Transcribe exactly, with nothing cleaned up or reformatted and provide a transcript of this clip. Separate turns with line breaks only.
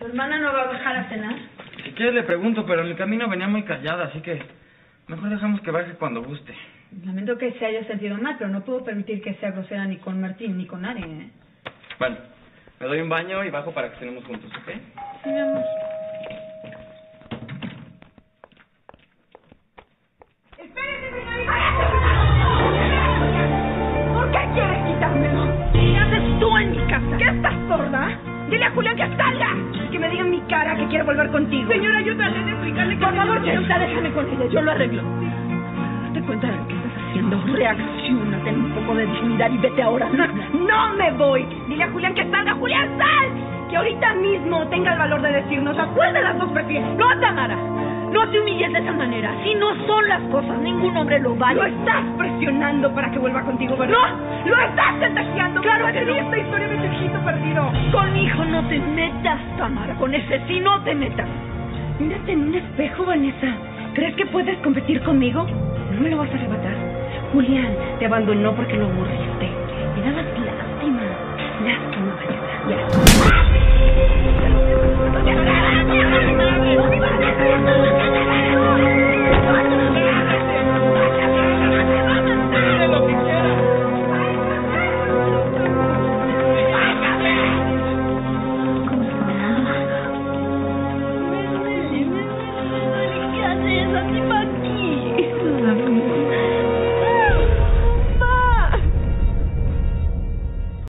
hermana no va a bajar a cenar?
Si quiere le pregunto, pero en el camino venía muy callada, así que mejor dejamos que baje cuando guste.
Lamento que se haya sentido mal, pero no puedo permitir que sea grosera ni con Martín ni con nadie, ¿eh?
Bueno, me doy un baño y bajo para que cenemos juntos, ¿ok?
Sí, mi amor.
¡Espérate, señorita! ¿Por qué quieres quitármelo? ¿Qué haces tú en mi casa? ¿Qué estás sorda? Dile a Julián que salga y que me diga en mi cara que quiere volver contigo. Señora, yo traté de explicarle que... Por favor, Chelita, déjame con ella, yo lo arreglo. Date cuenta de lo que estás haciendo. Reacciona, ten un poco de dignidad y vete ahora. No, no me voy. Dile a Julián que salga. ¡Julián, sal! Que ahorita mismo tenga el valor de decirnos a cuál de las dos prefieres. No, Tamara, no te humilles de esa manera. Si no son las cosas, ningún hombre lo vale. Lo estás presionando para que vuelva contigo, ¿verdad? ¡No! ¡Lo estás chantajeando! ¡Claro que no! Esta historia de tu hijito perdido. Con mi hijo no te metas, Tamara. Con ese sí no te metas. Mírate en un espejo, Vanessa. ¿Crees que puedes competir conmigo? No me lo vas a arrebatar. Julián te abandonó porque lo aburriste. Me dabas lástima. Lástima, Vanessa. Ya.